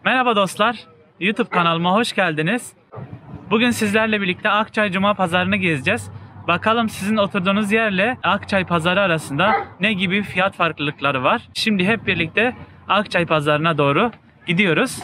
Merhaba dostlar, YouTube kanalıma hoş geldiniz. Bugün sizlerle birlikte Akçay Cuma Pazarı'nı gezeceğiz. Bakalım sizin oturduğunuz yerle Akçay Pazarı arasında ne gibi fiyat farklılıkları var. Şimdi hep birlikte Akçay Pazarı'na doğru gidiyoruz.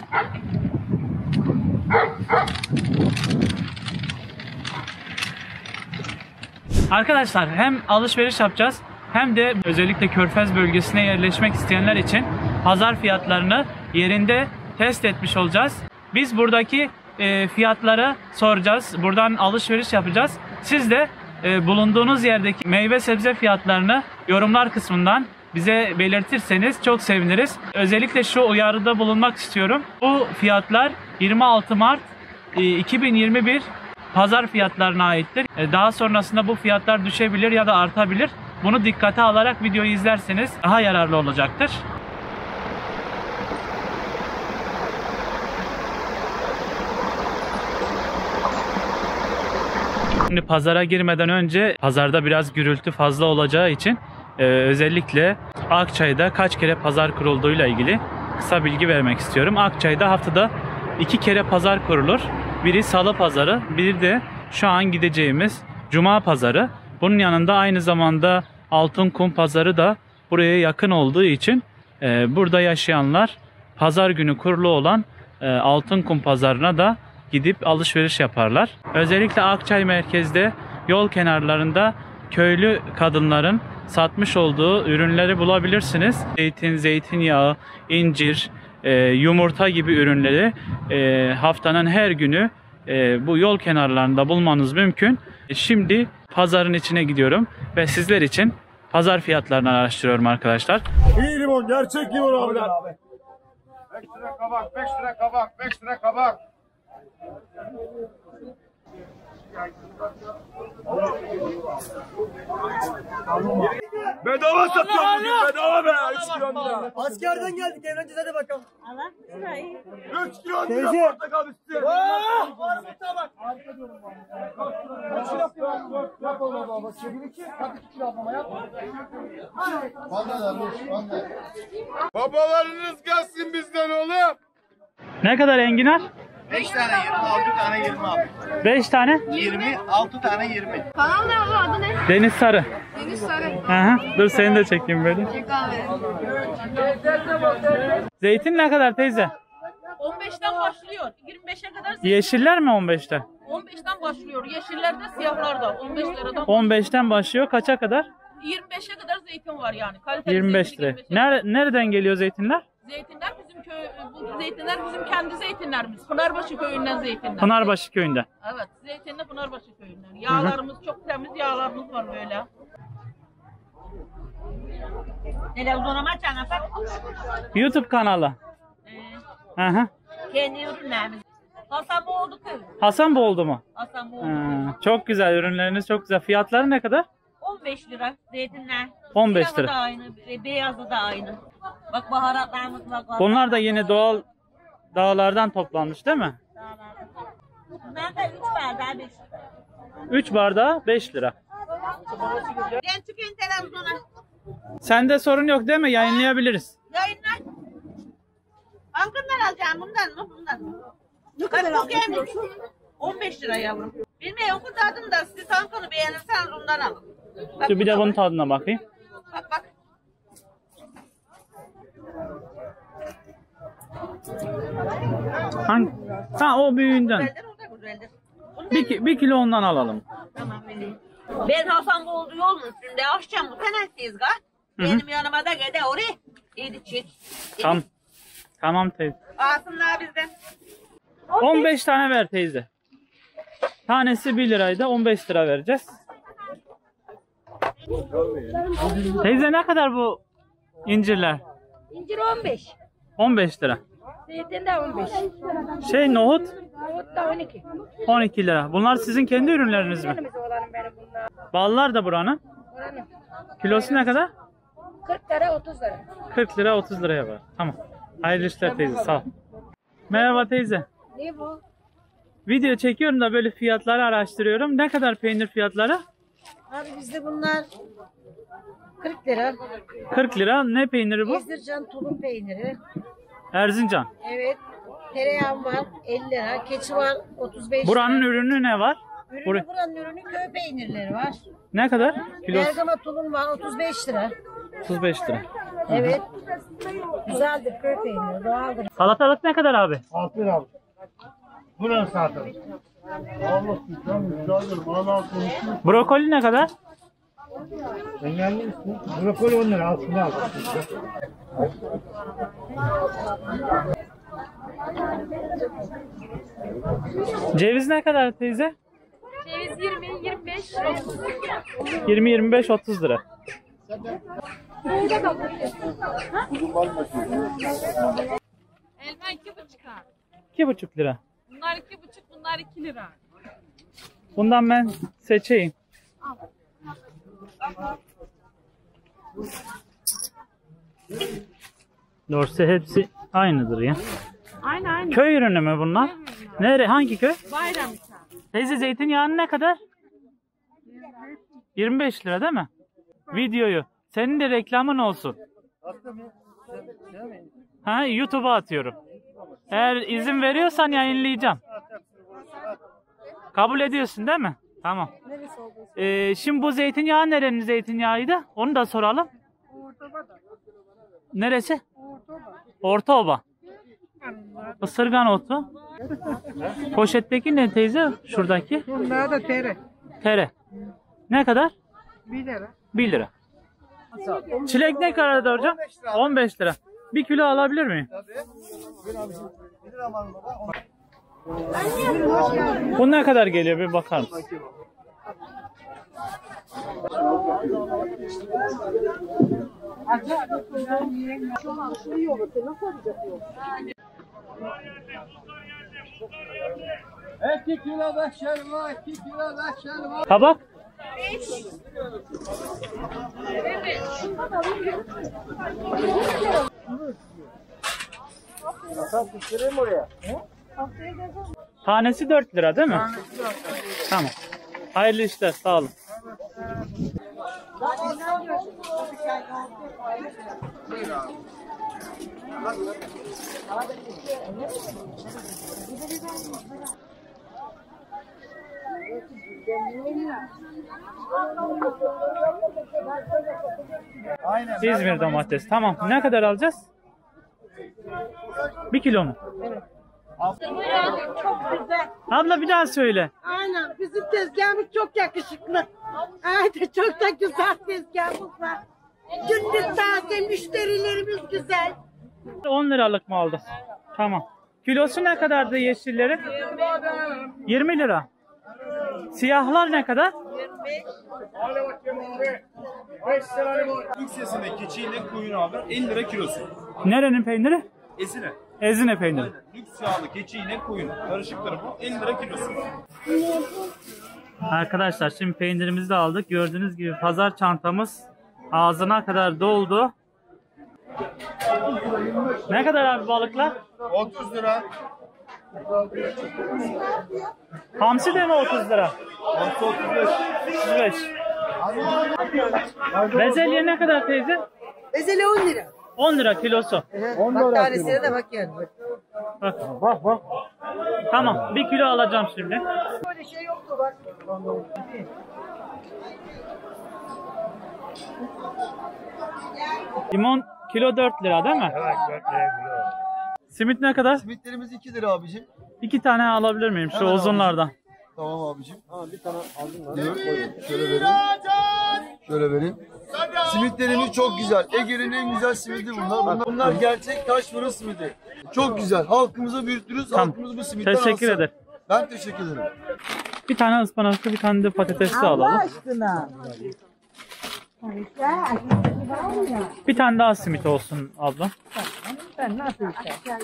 Arkadaşlar hem alışveriş yapacağız hem de özellikle Körfez bölgesine yerleşmek isteyenler için pazar fiyatlarını yerinde test etmiş olacağız. Biz buradaki fiyatları soracağız. Buradan alışveriş yapacağız. Siz de bulunduğunuz yerdeki meyve sebze fiyatlarını yorumlar kısmından bize belirtirseniz çok seviniriz. Özellikle şu uyarıda bulunmak istiyorum. Bu fiyatlar 26 Mart 2021 pazar fiyatlarına aittir. Daha sonrasında bu fiyatlar düşebilir ya da artabilir. Bunu dikkate alarak videoyu izlerseniz daha yararlı olacaktır. Şimdi pazara girmeden önce pazarda biraz gürültü fazla olacağı için özellikle Akçay'da kaç kere pazar kurulduğuyla ilgili kısa bilgi vermek istiyorum. Akçay'da haftada 2 kere pazar kurulur. Biri Salı pazarı, biri de şu an gideceğimiz Cuma pazarı. Bunun yanında aynı zamanda Altınkum pazarı da buraya yakın olduğu için burada yaşayanlar pazar günü kurulu olan Altınkum pazarına da gidip alışveriş yaparlar. Özellikle Akçay merkezde yol kenarlarında köylü kadınların satmış olduğu ürünleri bulabilirsiniz. Zeytin, zeytinyağı, incir, yumurta gibi ürünleri haftanın her günü bu yol kenarlarında bulmanız mümkün. Şimdi pazarın içine gidiyorum ve sizler için pazar fiyatlarını araştırıyorum arkadaşlar. İyi limon, gerçek limon abiler. 5 lira kabak, 5 lira kabak, 5 lira kabak. Bedava satıyorum bugün, bedava be. 3 kilo lira. Askerden geldik, evleneceğiz, hadi bakalım. Allah şurayı. 3 kilo lira portakal üstü. Babalarınız gelsin bizden oğlum. Ne kadar enginar? 5 tane 20, 6 tane 20 abi. 5 tane. 20, 6 tane 20. Kanal ne abi, adı ne? Deniz Sarı. Deniz Sarı. Aha, dur seni de çekeyim böyle. Çek abi. Zeytin ne kadar teyze? 15'ten başlıyor. 25'e kadar zeytin. Yeşiller mi 15'te? 15'ten başlıyor. Yeşillerde, siyahlarda 15 liradan. 15'ten başlıyor kaça kadar? 25'e kadar zeytin var yani. Kaliteli 25 zeytin lira. 25'e. Nereden geliyor zeytinler? Zeytinler bizim bu zeytinler bizim kendi zeytinlerimiz. Pınarbaşı köyünden zeytinler. Pınarbaşı köyünde. Evet, zeytinli Pınarbaşı köyünden. Yağlarımız çok temiz yağlarımız var böyle. Televizyona açana bak. YouTube kanalı. Aha. Kendi ürünlerimiz. Hasanboğlu köy. Hasanboğlu mu? Hasanboğlu Ha, çok güzel, ürünleriniz çok güzel. Fiyatları ne kadar? 15 lira zeytinler. 15 Siyahı lira. da aynı, beyazı da aynı. Bak baharatlarımız var. Bunlar da yine doğal dağlardan toplanmış değil mi? Bunlar da 3 bardağı 5 lira. 3 bardağı 5 lira. Ben çıkayım televizyona. Sende sorun yok değil mi? Yayınlayabiliriz. Yayınlar. Halkından alacağım bundan mı? Bundan mı? Ne kadar aldın? 15 lira yavrum. Bilmiyorum kurtardım da siz tankonu beğenirseniz ondan alın. Bak, Dur bir de bunun tadına bakayım. Bak bak. Hangi? Ha, o büyüğünden. Güzeldir, o da güzeldir. Bundan 1 kilo ondan alalım. tamam vereyim. Ben Hasanboğlu yolun üstünde akşam bu tenesiyiz ga. Benim yanıma da gede oraya. İyi çek. Tamam. Tamam teyze. Alsınlar bizden. 15 tane ver teyze. Tanesi 1 liraydı, 15 lira vereceğiz. Teyze ne kadar bu incirler? İncir 15. 15 lira. Zeytin de 15. Nohut Nohut da 12. 12 lira. Bunlar sizin kendi ürünleriniz mi? Benim oğlanım benim bunlar. Ballar da buranın. Oranın. Kilosu ne kadar? 40 lira 30 lira. 40 lira 30 liraya var. Tamam. Hayırlı işler teyze, sağ ol. Merhaba teyze. Ne bu? Video çekiyorum da böyle fiyatları araştırıyorum. Ne kadar peynir fiyatları? Abi bizde bunlar 40 lira. 40 lira. Ne peyniri bu? Ezdircan tulum peyniri. Erzincan. Evet. Tereyağım var 50 lira. Keçi var 35 Buranın lira. ürünü ne var? Buranın ürünü köy peynirleri var. Ne kadar? Kilosu Bergama tulum var 35 lira. 35 lira. Evet. Güzeldir köy peyniri doğaldır. Salatalık ne kadar abi? 6 lira abi. Bu ne zaten? Allah sizden müsaade valla konuşuyor. Brokoli ne kadar? Sen geldin misin? Brokoli 10 lira aslında al. Ceviz ne kadar teyze? Ceviz 20-25 lira. 20-25-30 lira. Elma 2,5 lira. 2,5 lira. Bunlar 2,5, bunlar 2 lira. Bundan ben seçeyim. Doğrusu hepsi aynıdır ya. Aynı. Köy ürünü mü bunlar? Nere? Hangi köy? Bayramsa. Teyze zeytinyağının ne kadar? 25 lira değil mi? Videoyu. Senin de reklamın olsun. Ha, YouTube'a atıyorum. Eğer izin veriyorsan yayınlayacağım. Kabul ediyorsun değil mi? Tamam. Şimdi bu zeytinyağı nerenin zeytinyağıydı? Onu da soralım. Neresi? Ortaoba. Isırgan otu. Poşetteki ne teyze? Şuradaki. Bunlar da tere. Tere. Ne kadar? 1 lira. 1 lira. Çilek ne kadar hocam? 15 lira. 1 kilo alabilir miyim? Bu ne kadar geliyor bir bakar mısın? Kabak? Tanesi 4 lira değil mi? Tamam. Hayırlı işler, sağ olun. İzmir domates. Tamam. Ne kadar alacağız? 1 kilo mu? Çok güzel. Abla bir daha söyle. Aynen. Bizim tezgahımız çok yakışıklı. Aynen çok da güzel tezgahımız var. Gündüz taze müşterilerimiz güzel. 10 liralık mı aldık? Tamam. Kilosu ne kadardı yeşillerin? 20 lira. Siyahlar ne kadar? Hadi bakayım abi. 5 lira limon. Türk sesinde keçiyle koyun abi 50 lira kilosu. Nerenin peyniri? Ezine. Ezine peyniri. Lüks yağlı keçiyle koyun. Karışıkları bu 50 lira kilosu. Arkadaşlar şimdi peynirimizi de aldık. Gördüğünüz gibi pazar çantamız ağzına kadar doldu. Ne kadar abi balıklar? 30 lira. Hamsi de mi 30 lira? Hamsi 35. 35. Bezelye ne kadar teyze? Ezeli 10 lira. 10 lira kilosu. Bak tanesine de bak yani. Bak. Tamam 1 kilo alacağım şimdi. Böyle şey yoktu bak. Limon kilo 4 lira değil mi? Evet 4 lira kilo. Simit ne kadar? Simitlerimiz 2 lira abicim. 2 tane alabilir miyim şu Hemen uzunlardan? Tamam abicim. Bir tane aldım ben. Şöyle vereyim. Şöyle vereyim. Simitlerimiz çok güzel. Ege'nin en güzel simidi bunlar. Bunlar gerçek taş fırın simidi. Çok güzel. Halkımıza büyütürüz. Tamam. Halkımız bu simitten Teşekkür alsın. ederim. Ben teşekkür ederim. Bir tane ıspanaklı, bir tane de patatesli alalım. Aşkına. Bir tane daha simit olsun abla. Ben nasıl istersen.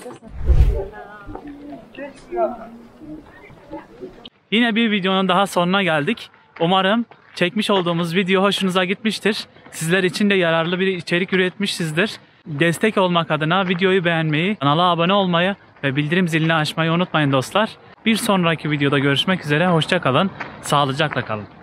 Yine bir videonun daha sonuna geldik. Umarım çekmiş olduğumuz video hoşunuza gitmiştir. Sizler için de yararlı bir içerik üretmişizdir. Destek olmak adına videoyu beğenmeyi, kanala abone olmayı ve bildirim zilini açmayı unutmayın dostlar. Bir sonraki videoda görüşmek üzere. Hoşça kalın. Sağlıcakla kalın.